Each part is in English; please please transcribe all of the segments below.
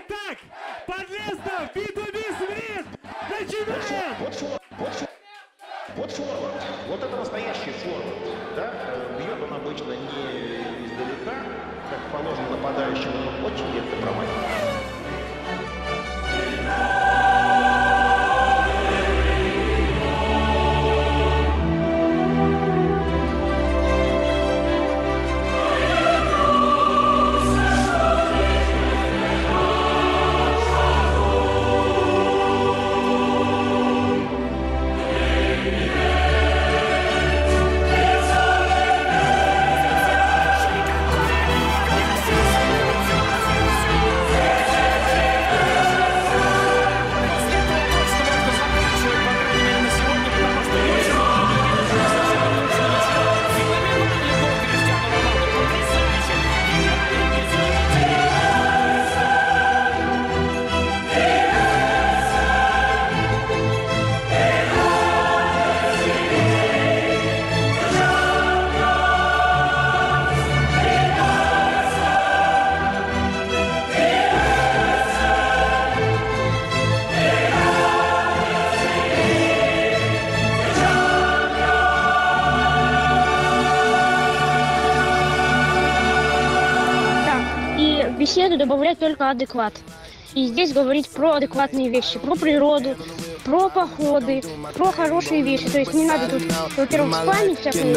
Итак, Подлесов, Битубис в ринг! Начинаем! Вот форвард, вот это настоящий форвард, да? Бьет он обычно не издалека, как положено нападающему, но очень редко промахивается. Беседу добавлять только адекват. И здесь говорить про адекватные вещи, про природу, про походы, про хорошие вещи. То есть не надо тут, во-первых, спамить всякую.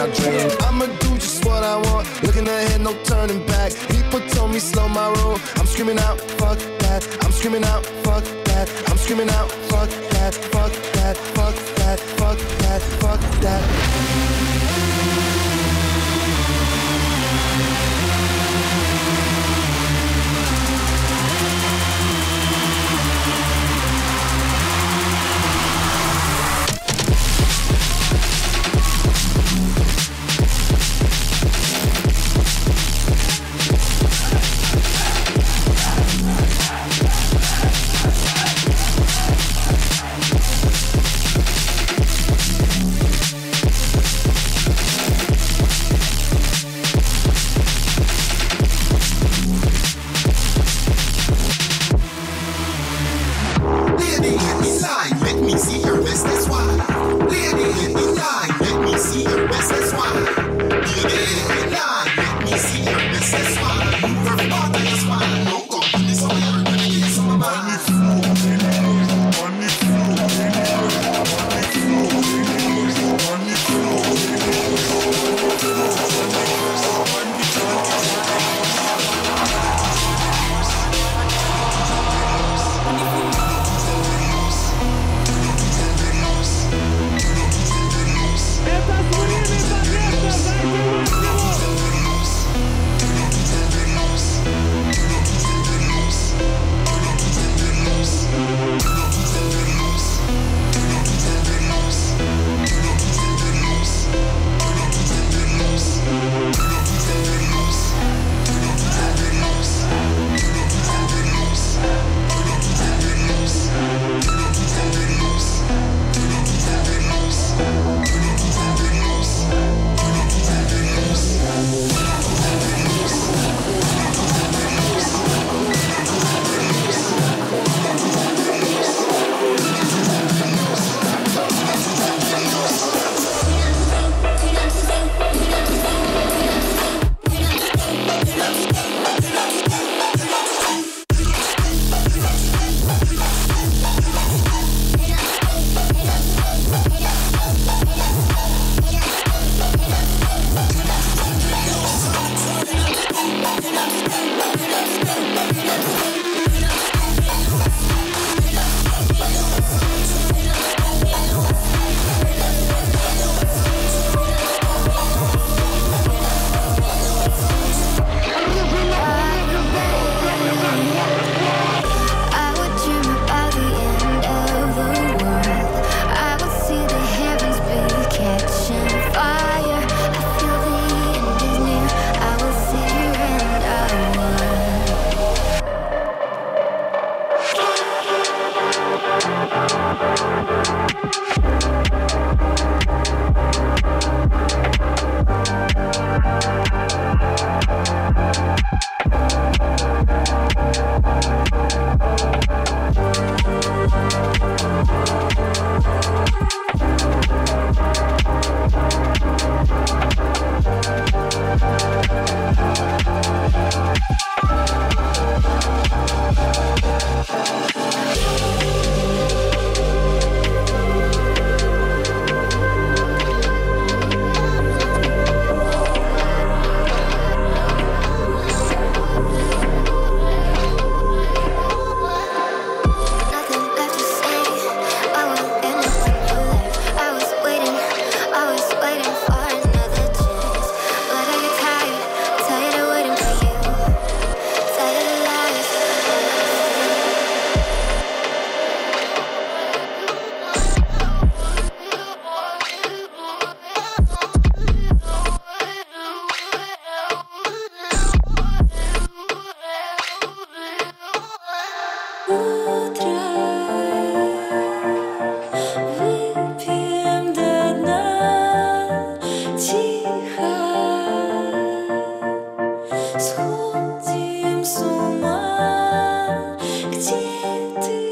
сходим с ума. Где ты?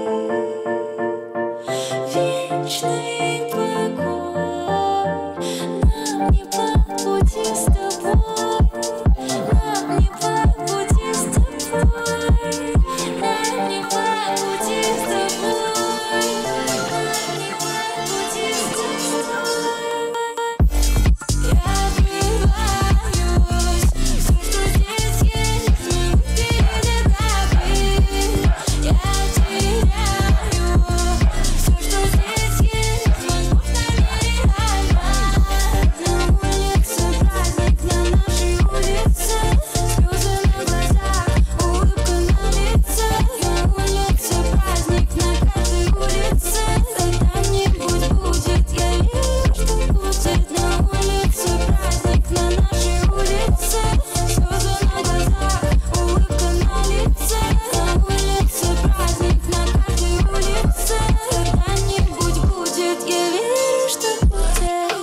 Вечный покой. Нам не по пути с тобой. Нам не по пути с тобой. Нам не по пути с тобой. Нам не по пути с тобой. Я врываюсь, все, что здесь есть, мы передавали. Я теряю все, что здесь есть, возможно, нереально. На улице праздник, на нашей улице слезы на глазах, улыбка на лице. На улице праздник, на каждой улице когда-нибудь будет, я верю, что будет. На улице праздник, на нашей улице слезы на глазах, улыбка на лице. На улице праздник, на каждой улице когда-нибудь будет, я верю, что будет.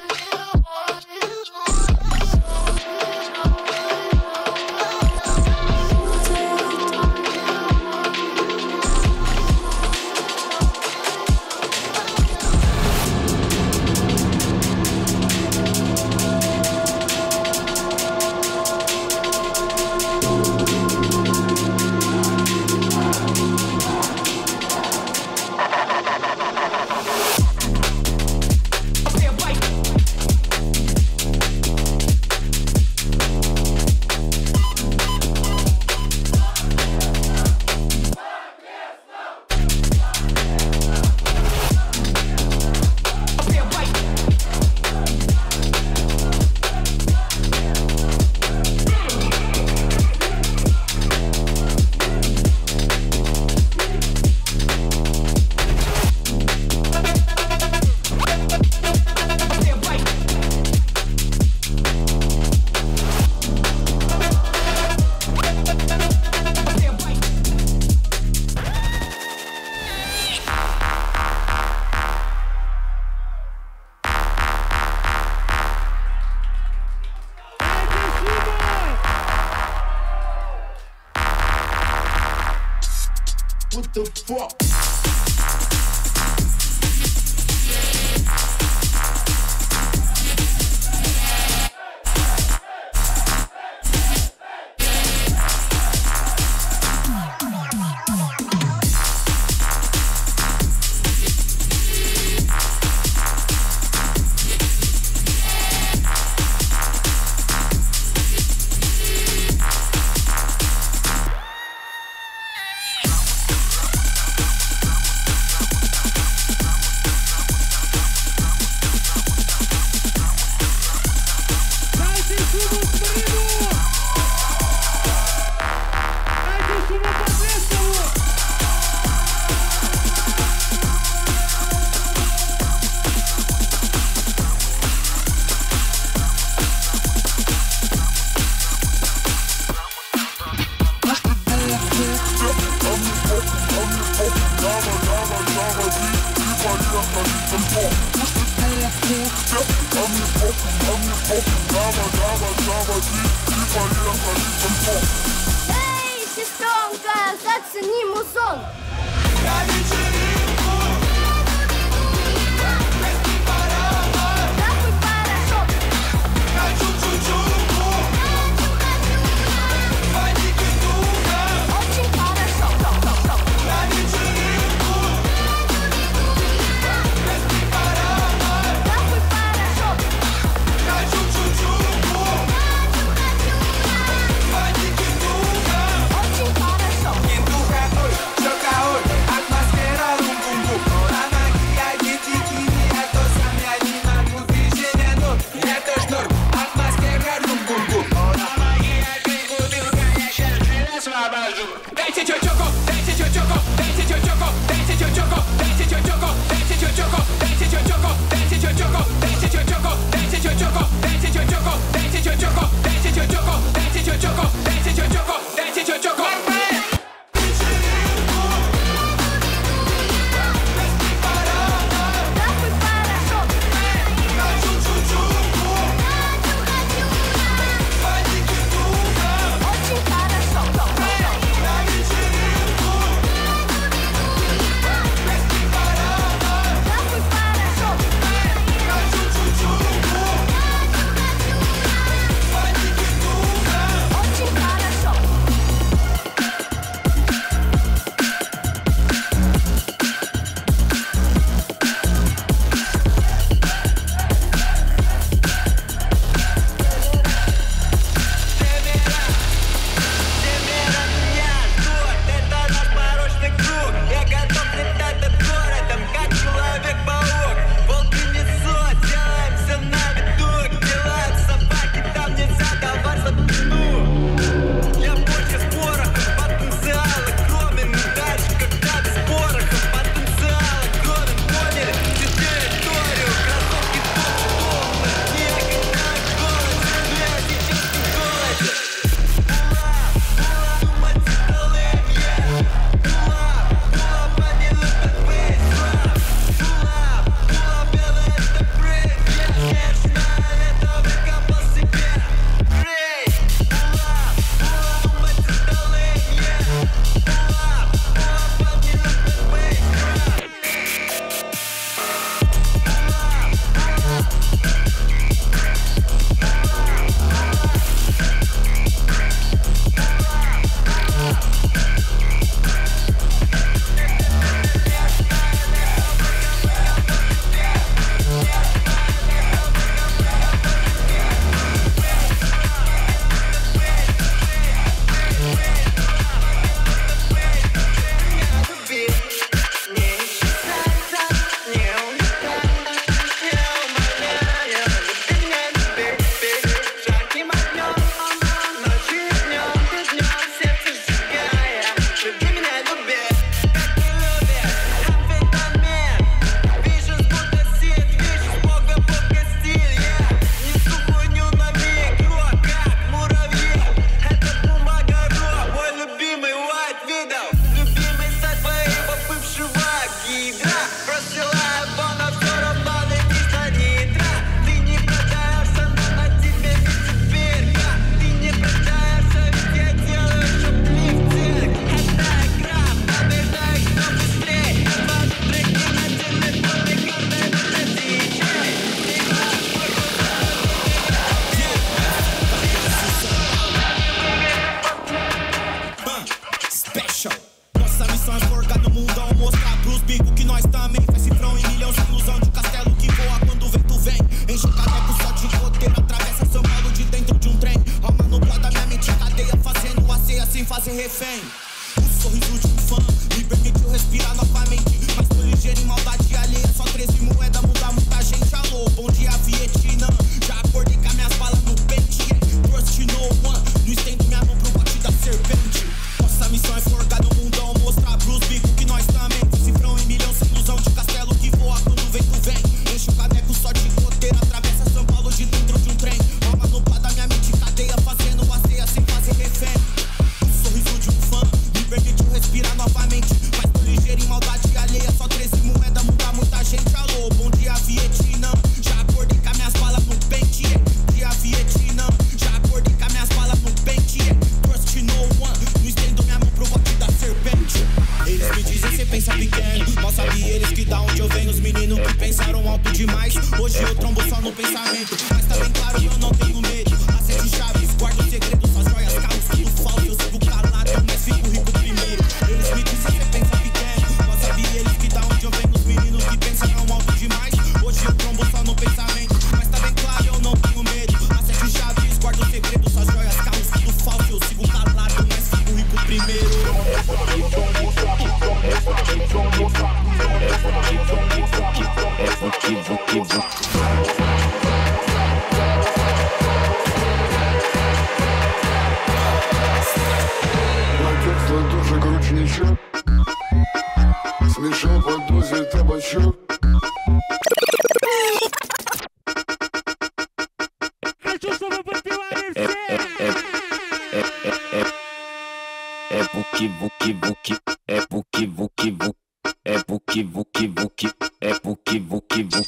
What the fuck? Эй, сестренка, зацени музон. Нахуй порошок. Очень хорошо. Нахуй порошок. Очень хорошо. Дайте чё-чоко, дайте чё-чоко, дайте чё-чоко, дайте чё-чоко, дайте чё-чоко, дайте чё-чоко, дайте чё-чоко, дайте чё-чоко, дайте чё-чоко, дайте чё-чоко, дайте чё-чоко, дайте чё-чоко, дайте чё-чоко, дайте чё-чоко, дайте чё-чоко, дайте чё-чоко. Нахуй порошок. fazer refém. O sorriso de um fã me permitiu respirar novamente. Mas tô ligeiro em maldade alheia. Só 13 moedas muda muita gente. Alô, bom dia Vietnã. Já acordei com as minhas balas no pente. Trust no one. Não estendo minha mão pro bote da serpente. Nossa missão é forgar no mundão. Mostrar pros bicos que nós também. Cifrão em milhão sem ilusão de castelo que voa quando o vento vem. Enche o caneco só de roteiro. Atravessa São Paulo de dentro de um trem. Alma no pá da minha mente cadeia. Fazendo uma ceia sem fazer refém. O sorriso de um fã me permitiu respirar novamente. Mas tô ligeiro em maldade alheia. Só 13 moedas muda muita gente. Alô, bom dia Vietnã. Já acordei com as minhas balas no pente. Dia Vietnã. Já acordei com as minhas balas no pente. Trust no one. Não estendo minha mão pro bote da serpente. Eles me dizem cê pensa pequeno. Mal sabe eles que da onde eu venho. Os meninos que pensaram alto demais. Hoje eu trombo só no pensamento. Mas tá bem claro que eu não tenho medo. Acende chaves, guardo o segredo. Suas joias, carros, tudo falso. Eu sigo calado, mas fico rico primeiro. Eles me dizem cê pensa pequeno. Mal sabe eles que da onde eu venho. Os meninos que pensaram alto demais. Hoje eu trombo só no pensamento. Mas tá bem claro, eu não tenho medo. Acende chaves, guardo o segredo. Suas joias, carros, tudo falso. Eu sigo calado, mas fico rico primeiro. Натекла тоже кручничок. Смешал под дозе табачок. Хочу, чтобы подпевали все! É buki-vuki-vuki, é buki-vuki-vuki, é buki-vuki-vuki, é buki-vuki-vuki.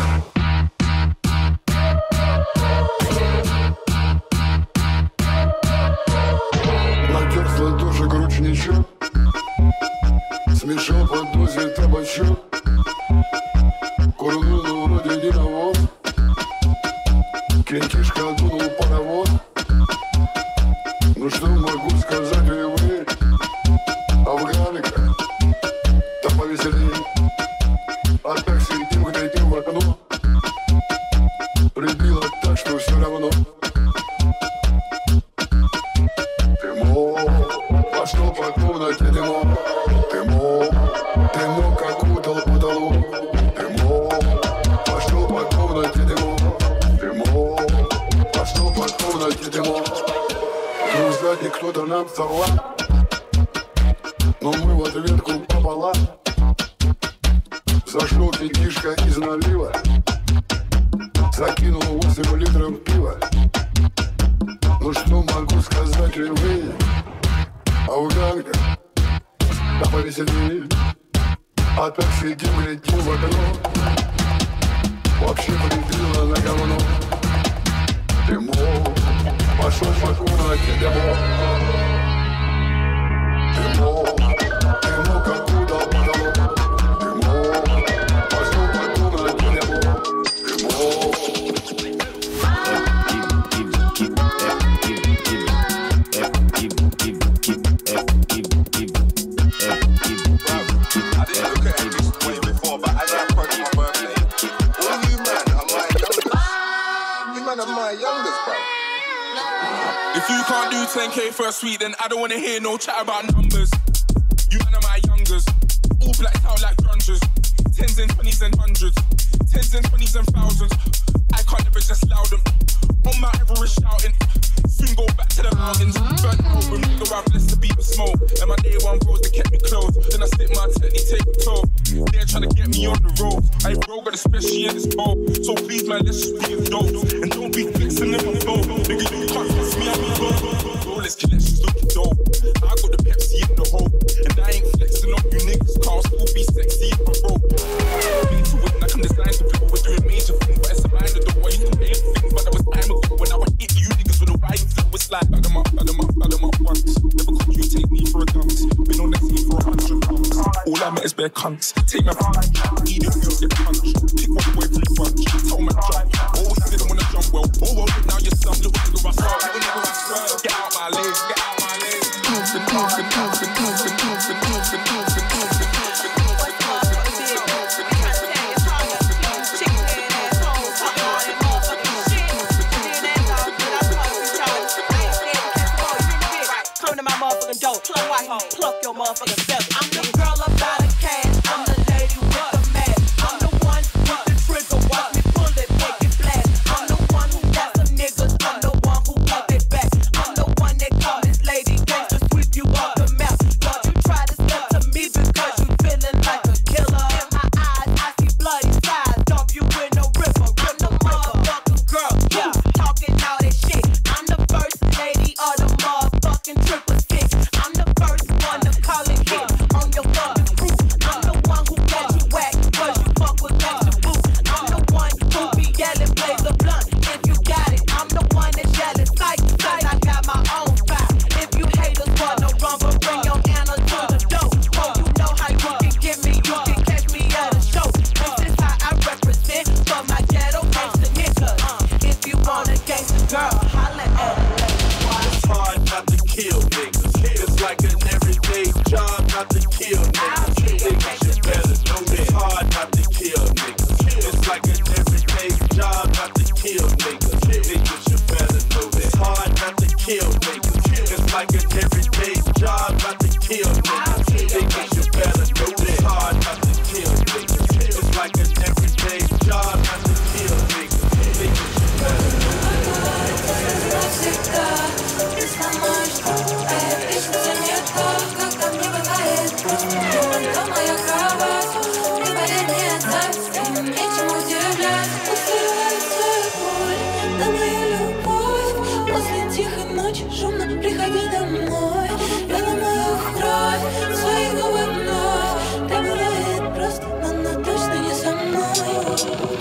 Натекла тоже кручничок. Смешал под дозе табачок. Курнул вроде динамот. Кентишка дунул паровоз. Ну что могу сказать, вы афганика, да повеселее. А так сидим, глядим в окно. Прибило так, что все равно. Ты мог, пошел по комнате, ты мог, как утал потолок. Ты мог, пошел по комнате, ты мог, пошел по комнате, ты мог. Ну, сзади кто-то нам совал, но мы в ответку пополам. Зашел кентишка из налива, закинул 8 литров пива. Ну что могу сказать, вы, афганка, да повеселее. А так сидим, глядим в окно, вообще прибило на говно. Ты мог, пошел по комнате, ты мог, как удал потолок. Ты мог, пошел по комнате, ты мог. If you can't do 10K first week, then I don't wanna hear no chat about numbers. You man are my youngers, all blacked out like grungers. 10s and 20s and 100s, 10s and 20s and thousands. I can't never just loud them. On my Everest shouting, soon go back to the mountains. Burnt album, nigga, I've blessed the beat with smoke. And my day one bros, they kept me close. Then I stick my technique, take a toe. They're trying to get me on the road. I bro, got especially in this bowl. So please, man, let's just be adults. And don't be flexing in my flow. Nigga, you can't fix me, I'm a go. Rolex collections looking dope. I got the Pepsi in the hole. And I ain't flexing on you niggas. Cars will be sexy if I roll. Been to it, like I'm designed to people. We're doing major things, but it's a mind of the way you can pay things. But that was time ago when I would hit you niggas with a ride flow. It's like, bag them up once. Never could you take me for a dance. Been on the team for 100 pounds. All I met is bare cunts. Take my phone, eat it, you'll get punched. Pick one away from the bunch. Tell my jump. Always didn't wanna jump well. Oh well, now you're some little nigga I swear. Little nigga I swear. Get out my legs, get out my legs. Moving, moving, moving, moving, moving, moving, moving, moving. Come to my motherfucking door. Plug white hole. Pluck your motherfucking feather. I'm the girl about a cash. I'm the lady with the mask. I'm the one with the trigger. Watch me pull it, make it blast. I'm the one who got some niggas. I'm the one who got it back. I'm the one that call this lady gangsta, sweep you off the map. Don't you try to step to me because you feeling like a killer. In my eyes, I see bloody skies. Dump you with no ripper. I'm the motherfucking girl, yeah, talking all that shit. I'm the first lady of the motherfucking 666. I'm the first one to call it hit on your fucking crew. I'm the one who got you whacked cause you fuck with gangsta boo. I'm the one who be yelling blaze a blunt if you got it. I'm the one that's yelling sight cause I got my own fire. If you haters wanna run, but bring your Anna to the door. Oh, you know how you can get me, you can catch me at a show. This is how I represent for my ghetto gangsta niggas. If you want a gangsta girl, holla at me. It's hard not to kill niggas. It's like an everyday job not to kill niggas. Niggas, you better know that. It's hard not to kill niggas. It's like an everyday job not to kill niggas. Niggas, you better know that. It's hard not to kill niggas. It's like an everyday job not to kill niggas. Niggas, you better know that. It's hard not to kill niggas. It's like an everyday job not to kill niggas. Niggas, you better know that. Приходи домой, я ломаю кровь, свои губы вновь. Ты гуляет просто, но точно не со мной.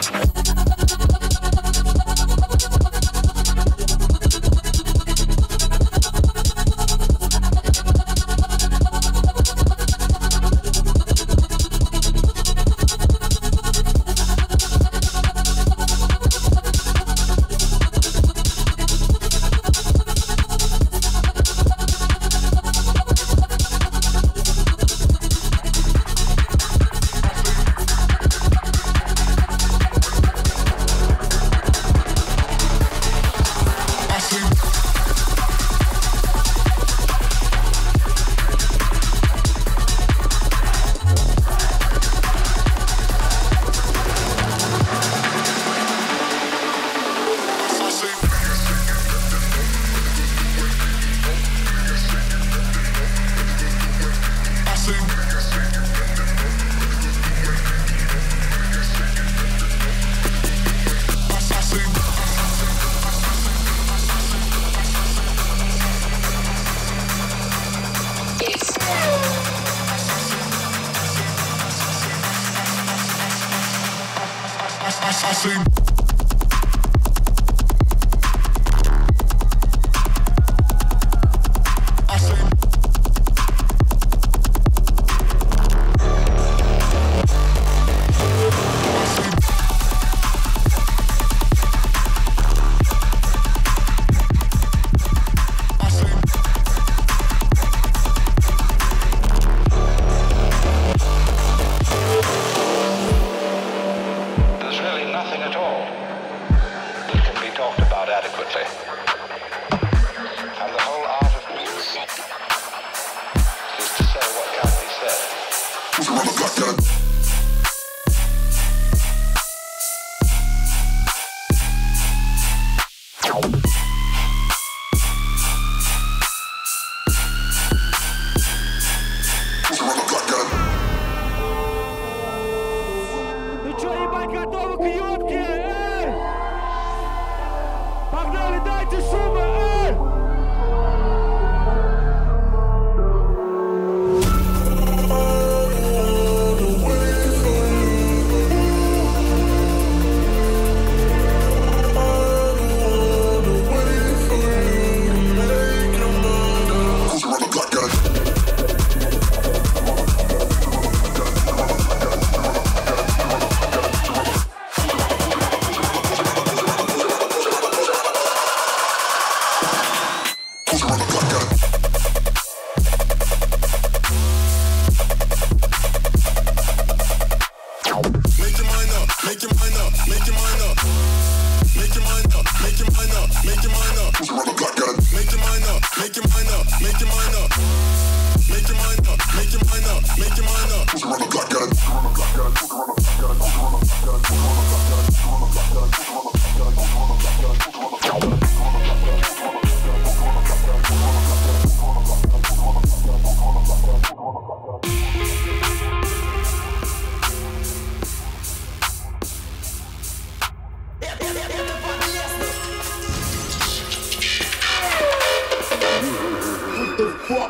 Ну чё, ебать, готовы к ёбке? Эй! Погнали, дайте шума, эй! The the fuck?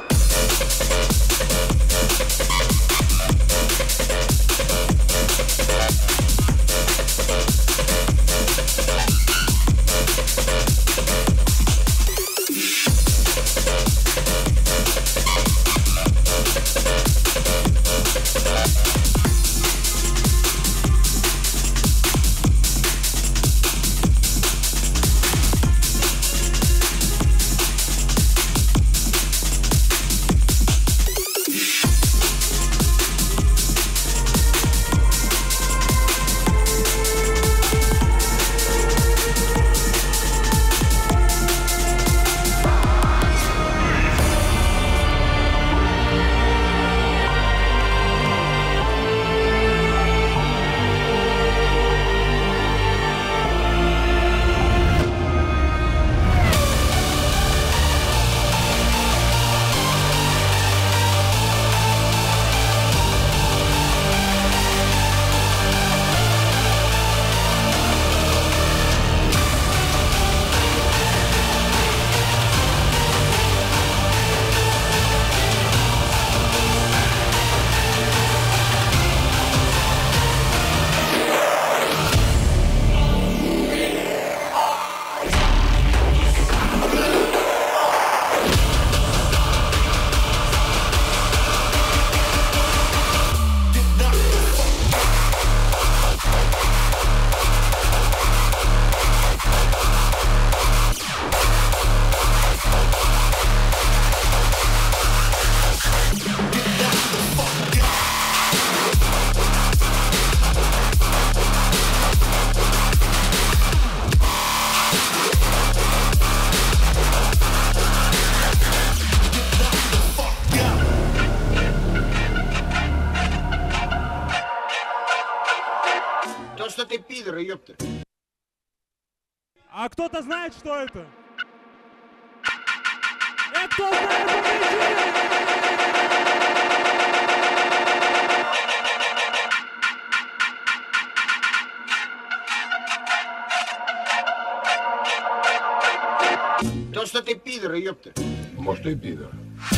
То, что ты пидор, ёпта. А кто-то знает, что это? Кто знает, То, что ты пидор, ёпта. Может, и пидор.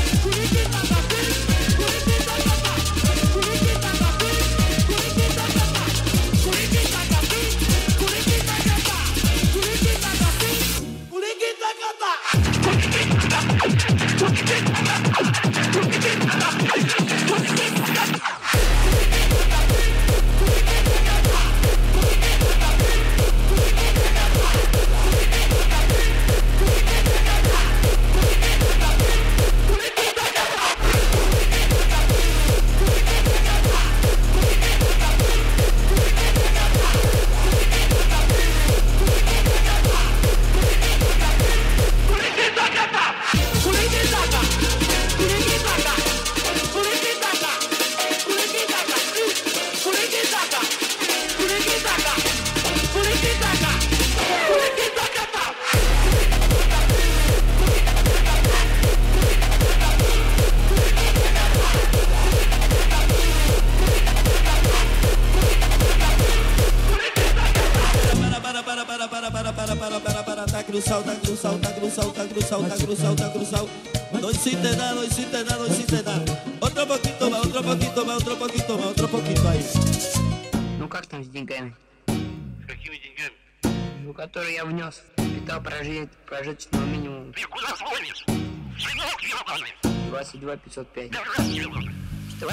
No hiciste nada, no hiciste nada, no hiciste nada. Otro poquito más, otro poquito más, otro poquito más, otro poquito ahí. Ну как там с деньгами? С какими деньгами? Ну, которые я внес. Капитал прожиточного минимума. Ты куда звонишь? Звонок ебаный. 22 505. Что?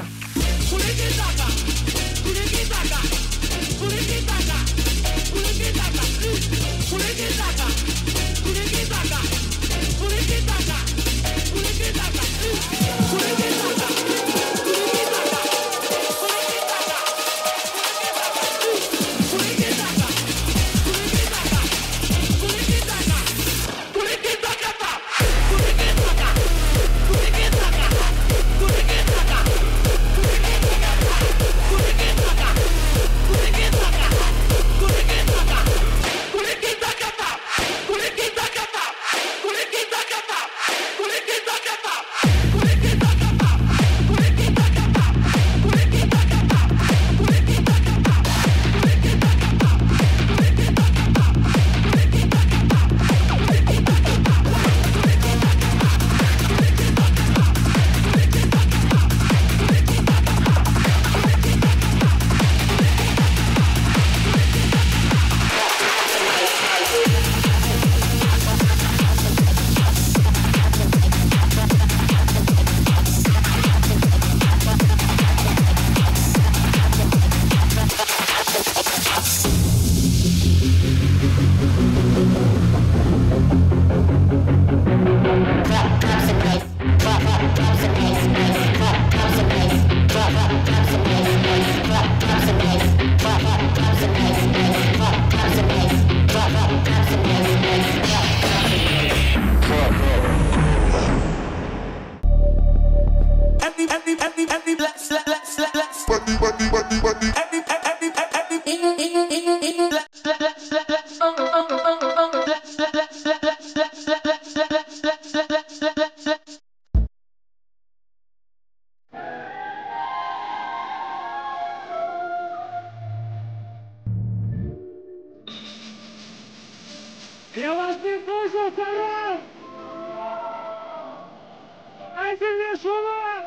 Я вас не слышу, второй! Дайте мне шума!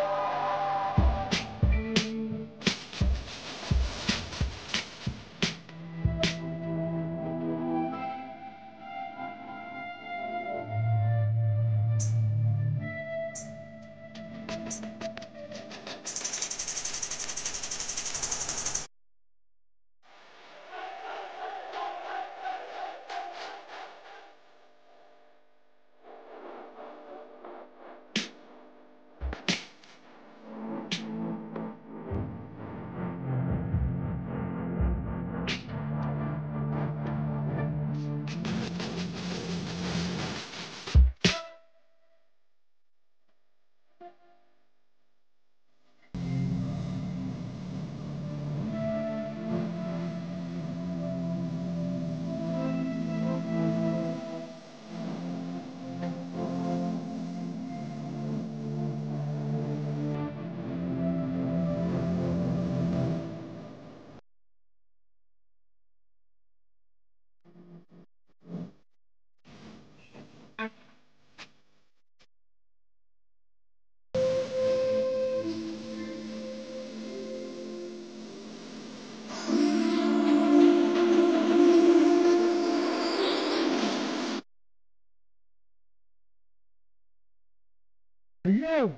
Йоу!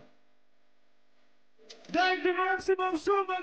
Дайте максимум шума!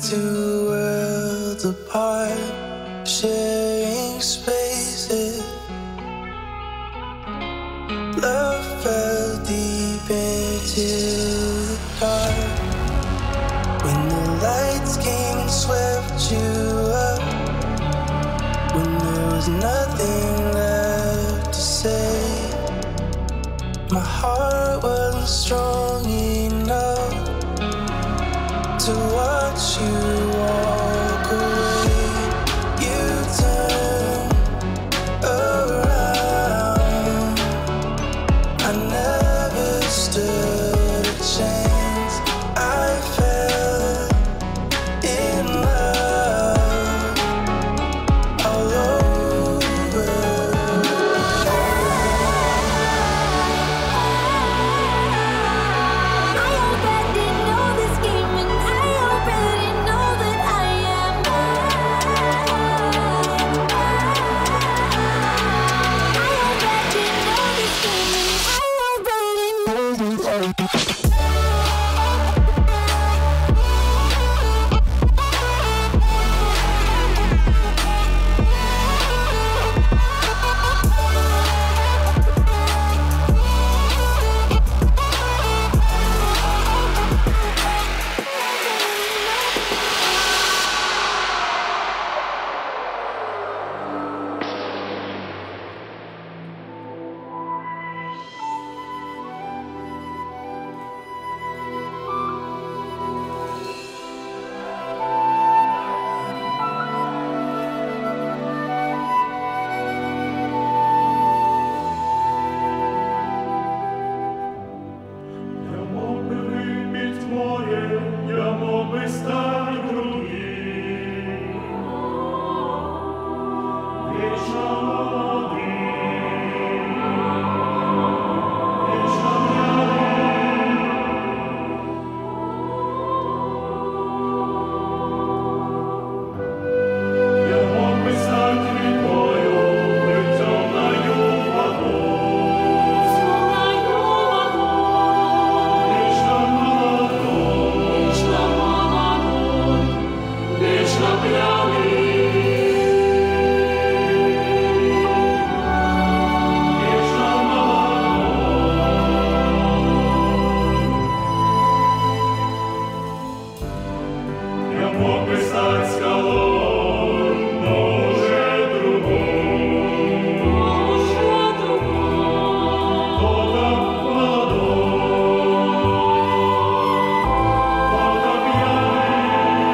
two worlds apart, sharing spaces. Love fell deep into the dark. When the lights came and swept you up, when there was nothing left to say, my heart wasn't strong enough to watch you walk away. You turned around. I never stood a chance. I fell in love all over. I already know this game and I already know that I am mine. I already know this game and I already know that I am mine. Я мог бы выпить море, я мог бы стать другим, вечно молодым, вечно пьяным. Я мог бы стать рекою, быть темною водой. Вечно молодой, вечно пьяный. Вечно молодой. Я мог бы стать скалой, но уже другой. Кто-то молодой, кто-то пьяный.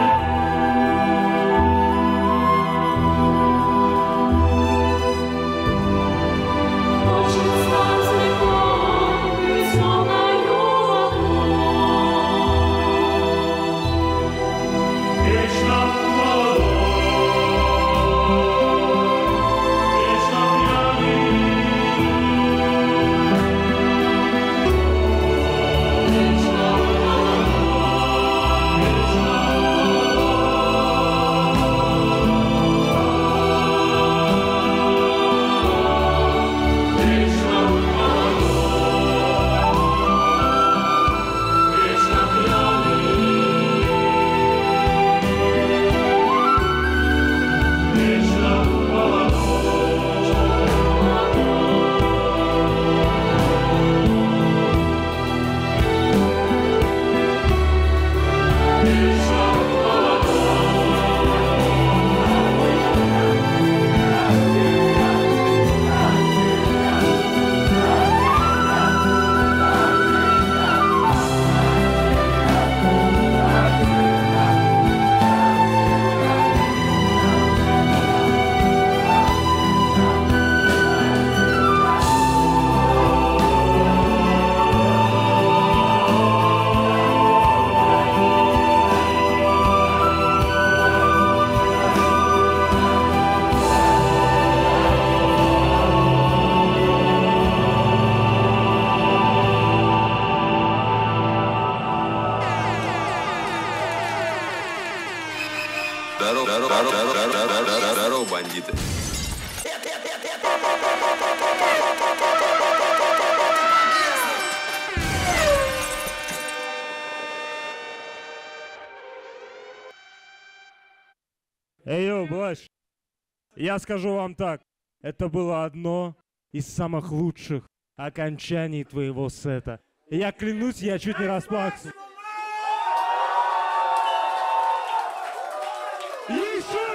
Хочет стать рекой, быть темною водой. Вечно молодой, вечно пьяный. Вечно Здорово, бандиты. Блэш, я скажу вам так. Это было одно из самых лучших окончаний твоего сета. Я клянусь, я чуть не расплакался. Еще!